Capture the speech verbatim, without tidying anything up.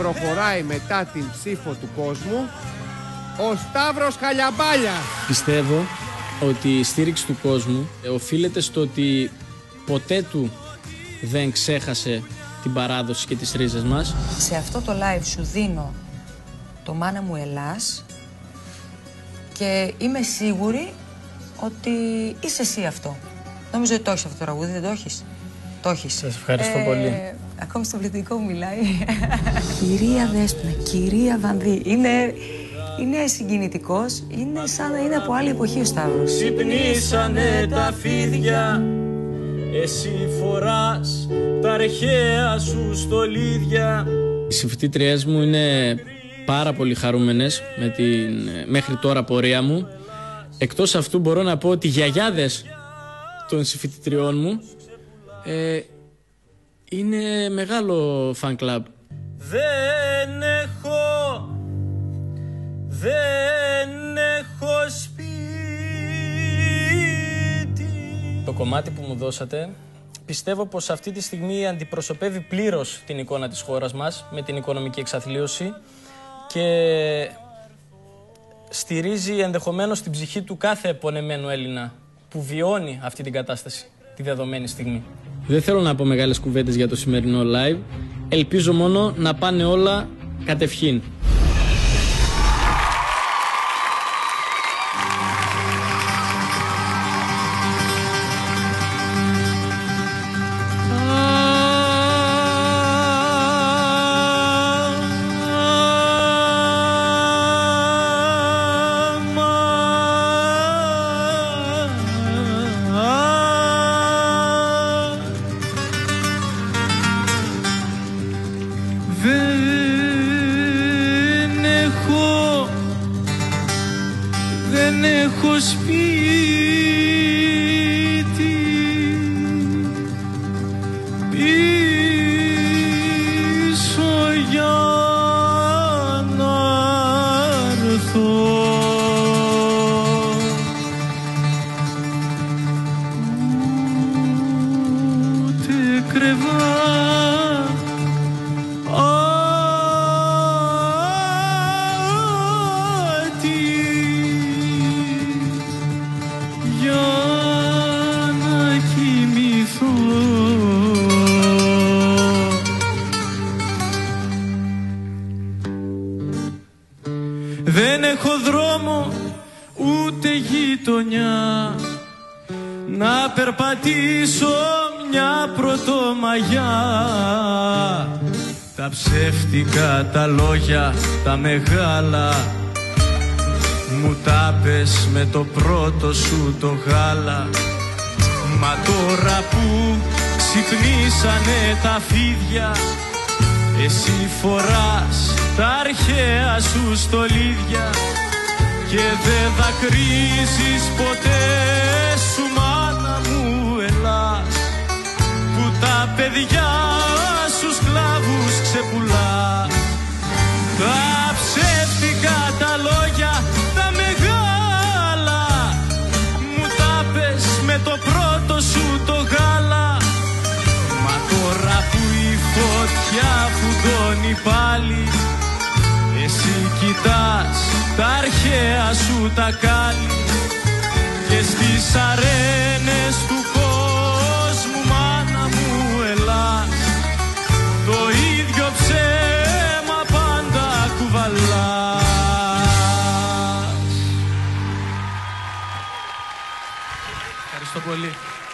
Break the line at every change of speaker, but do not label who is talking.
προχωράει μετά την ψήφο του κόσμου, ο Σταύρος Χαλιαμπάλια.
Πιστεύω ότι η στήριξη του κόσμου οφείλεται στο ότι ποτέ του δεν ξέχασε την παράδοση και τις ρίζες μας.
Σε αυτό το live σου δίνω το «Μάνα μου Ελλάς» και είμαι σίγουρη ότι είσαι εσύ αυτό. Νομίζω ότι το έχεις αυτό το τραγούδι, δεν το έχεις? Το έχεις.
Σας ευχαριστώ ε, πολύ.
Ακόμη στο πληθυντικό μου μιλάει. Κυρία Δέσποινα, κυρία Βανδύ. Είναι, είναι συγκινητικός, είναι σαν να είναι από άλλη εποχή ο Σταύρος.
Ξυπνήσανε τα φίδια, εσύ φοράς τα αρχαία σου στολίδια.
Οι συμφοιτήτριές μου είναι πάρα πολύ χαρούμενες με την μέχρι τώρα πορεία μου. Εκτός αυτού μπορώ να πω ότι οι γιαγιάδες των συμφοιτητριών μου ε, είναι μεγάλο fan club.
Δεν έχω, δεν έχω σπίτι.
Το κομμάτι που μου δώσατε πιστεύω πως αυτή τη στιγμή αντιπροσωπεύει πλήρως την εικόνα της χώρας μας με την οικονομική εξαθλίωση και στηρίζει ενδεχομένως την ψυχή του κάθε επωνεμένου Έλληνα που βιώνει αυτή την κατάσταση τη δεδομένη στιγμή. Δεν θέλω να πω μεγάλες κουβέντες για το σημερινό live. Ελπίζω μόνο να πάνε όλα κατευχήν.
Δεν έχω σπίτι πίσω για να έρθω, ούτε κρεβάτι για να κοιμηθώ. Δεν έχω δρόμο ούτε γειτονιά να περπατήσω μια πρωτομαγιά. Τα ψεύτικα τα λόγια τα μεγάλα μου τα πες με το πρώτο σου το γάλα. Μα τώρα που ξυπνήσανε τα φίδια, εσύ φοράς τα αρχαία σου στολίδια και δεν δακρύζεις ποτέ σου, μάνα μου Ελλάς, που τα παιδιά σου σκλάβους ξεπουλάς. Τα ψεύτικα τα λόγια τα μεγάλα μου τα πες με το πρώτο σου το γάλα. Μα τώρα που η φωτιά φουντώνει πάλι, εσύ κοιτάς τα αρχαία σου τα κάλλη και στις αρένες του κόσμου, μάνα μου Ελλάς, το ίδιο ψέμα πάντα κουβαλάς.
Ευχαριστώ πολύ.